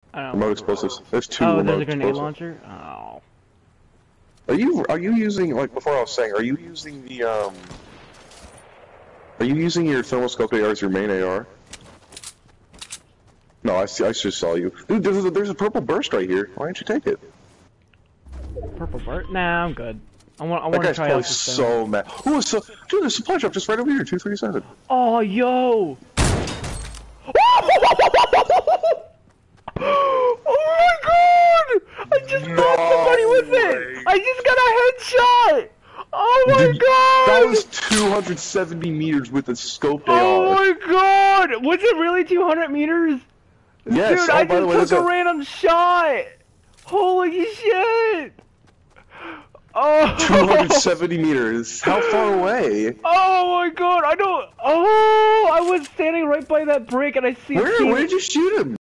I don't know. Remote explosives. There's two Oh, remote there's a grenade explosives. launcher? Oh. Are you using, like before I was saying, are you using the are you using your thermoscope AR as your main AR? No, I just saw you. Dude, there's a purple burst right here. Why didn't you take it? Purple bird? Nah, I'm good. I want That to guy's try probably out this so mad. Oh, so dude, the supply drop just right over here, 237. Oh, yo! Oh my god! I just knocked somebody with it! I just got a headshot! Oh my god! That was 270 meters with a scoped AR. Oh my god! Was it really 200 meters? Yes, Dude, oh, I by the way, just took a random shot! Holy shit! Oh! 270 meters. How far away? Oh my god, I don't. Oh, I was standing right by that brick and I see. Where did you shoot him?